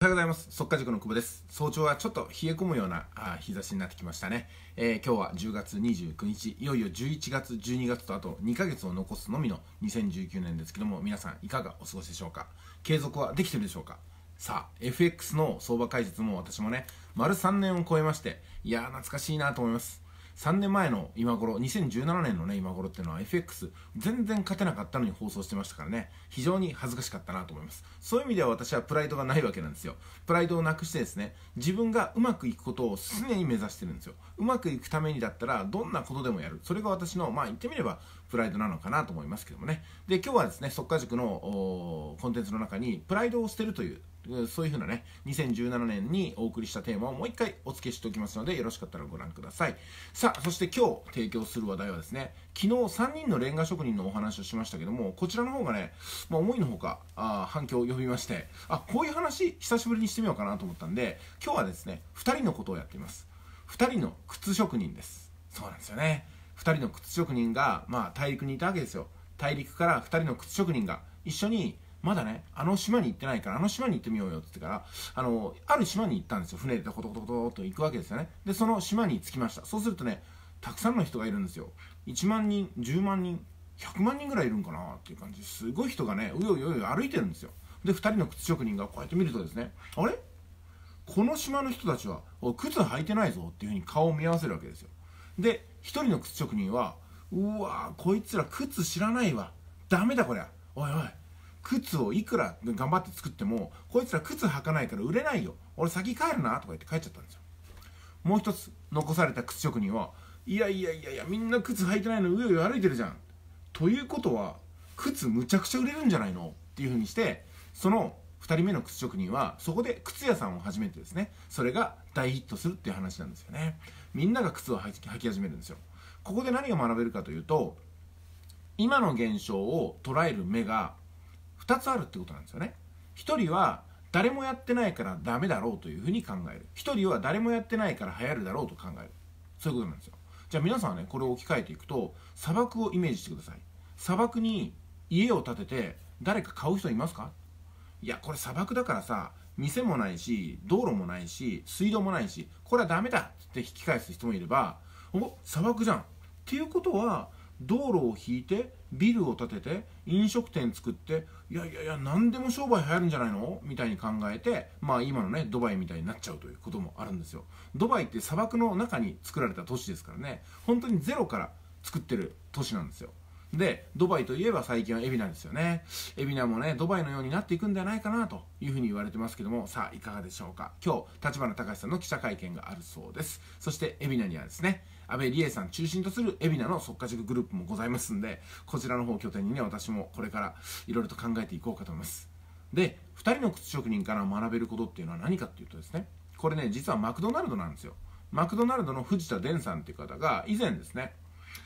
おはようございます。速稼塾の久保です。早朝はちょっと冷え込むような日差しになってきましたね。今日は10月29日、いよいよ11月、12月とあと2ヶ月を残すのみの2019年ですけども、皆さんいかがお過ごしでしょうか。継続はできてるでしょうか。さあ、FX の相場解説も私もね、丸3年を超えまして、いやー懐かしいなと思います。3年前の今頃、2017年のね、今頃っていうのは FX 全然勝てなかったのに放送してましたからね、非常に恥ずかしかったなと思います。そういう意味では私はプライドがないわけなんですよ。プライドをなくしてですね、自分がうまくいくことを常に目指してるんですよ。うまくいくためにだったら、どんなことでもやる。それが私の、言ってみれば、プライドなのかなと思いますけどもね。で、今日はですね、速稼塾のコンテンツの中に、プライドを捨てるという、そういう風なね、2017年にお送りしたテーマをもう一回お付けしておきますので、よろしかったらご覧ください。さあ、そして今日提供する話題はですね、昨日3人のレンガ職人のお話をしましたけども、こちらの方がね、思いのほか反響を呼びまして、こういう話久しぶりにしてみようかなと思ったんで、今日はですね、2人のことをやっています。2人の靴職人です。そうなんですよね。2人の靴職人が、大陸にいたわけですよ。大陸から2人の靴職人が一緒にまだね、あの島に行ってないから、あの島に行ってみようよって言ってから、ある島に行ったんですよ。船でコトコトコトと行くわけですよね。で、その島に着きました。そうするとね、たくさんの人がいるんですよ。1万人、10万人、100万人ぐらいいるんかなっていう感じで、すごい人がね、うようようよ歩いてるんですよ。で、2人の靴職人がこうやって見るとですね、あれこの島の人たちは、靴履いてないぞっていうふうに顔を見合わせるわけですよ。で、1人の靴職人は、うわー、こいつら靴知らないわ。ダメだこりゃ。おいおい。靴をいくら頑張って作ってもこいつら靴履かないから売れないよ、俺先帰るなとか言って帰っちゃったんですよ。もう一つ残された靴職人は、いやみんな靴履いてないのうようよ歩いてるじゃん、ということは靴むちゃくちゃ売れるんじゃないのっていう風にして、その2人目の靴職人はそこで靴屋さんを始めてですね、それが大ヒットするっていう話なんですよね。みんなが靴を履き始めるんですよ。ここで何が学べるかというと、今の現象を捉える目が2つあるってことなんですよね。1人は誰もやってないからダメだろうというふうに考える。1人は誰もやってないから流行るだろうと考える。そういうことなんですよ。じゃあ皆さんはね、これを置き換えていくと、砂漠をイメージしてください。砂漠に家を建てて誰か買う人いますか？いや、これ砂漠だからさ、店もないし道路もないし水道もないし、これはダメだって引き返す人もいれば、お、砂漠じゃんっていうことは、道路を引いてビルを建てて飲食店作って、いや何でも商売流行るんじゃないのみたいに考えて、今のねドバイみたいになっちゃうということもあるんですよ。ドバイって砂漠の中に作られた都市ですからね、本当にゼロから作ってる都市なんですよ。で、ドバイといえば最近は海老名ですよね。海老名もね、ドバイのようになっていくんではないかなというふうに言われてますけども、さあいかがでしょうか。今日、立花隆さんの記者会見があるそうです。そして海老名にはですね、安倍理恵さん中心とする海老名の速稼塾グループもございますんで、こちらの方を拠点にね、私もこれからいろいろと考えていこうかと思います。で、2人の靴職人から学べることっていうのは何かっていうとですね、これね、実はマクドナルドなんですよ。マクドナルドの藤田伝さんっていう方が以前ですね、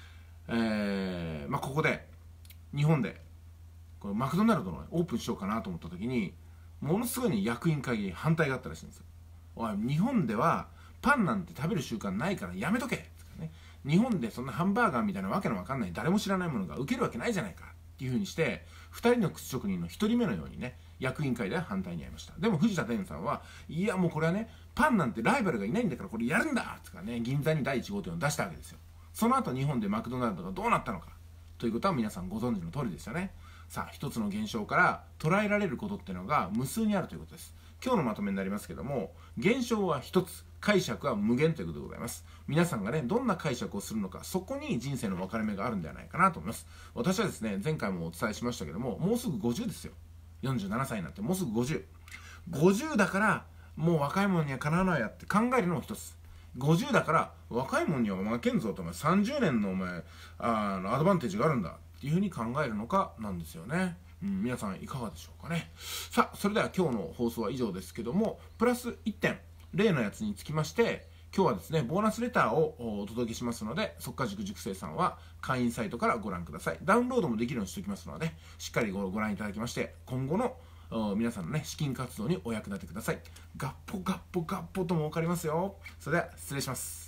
ここで日本でこれマクドナルドのオープンしようかなと思った時に、ものすごいね、役員会議に反対があったらしいんですよ。おい、日本ではパンなんて食べる習慣ないからやめとけ、ね、日本でそんなハンバーガーみたいなわけのわかんない誰も知らないものが受けるわけないじゃないかっていう風にして、2人の靴職人の1人目のようにね、役員会では反対に遭いました。でも藤田伝さんは、いやもうこれはね、パンなんてライバルがいないんだからこれやるんだとかね、銀座に第1号店を出したわけですよ。その後日本でマクドナルドがどうなったのかということは皆さんご存知の通りですよね。さあ、一つの現象から捉えられることっていうのが無数にあるということです。今日のまとめになりますけども、現象は一つ、解釈は無限ということでございます。皆さんがね、どんな解釈をするのか、そこに人生の分かれ目があるんではないかなと思います。私はですね、前回もお伝えしましたけども、もうすぐ50ですよ。47歳になってもうすぐ50。50だからもう若い者にはかなわないやって考えるのも一つ。50だから若い者には負けんぞと、お前30年のアドバンテージがあるんだっていうふうに考えるのかなんですよね。皆さんいかがでしょうかね。さあ、それでは今日の放送は以上ですけども、プラス1点、例のやつにつきまして、今日はですね、ボーナスレターをお届けしますので、速稼塾塾生さんは会員サイトからご覧ください。ダウンロードもできるようにしておきますので、しっかりご覧いただきまして、今後の皆さんのね、資金活動にお役立てください。ガッポガッポガッポとも分かりますよ。それでは失礼します。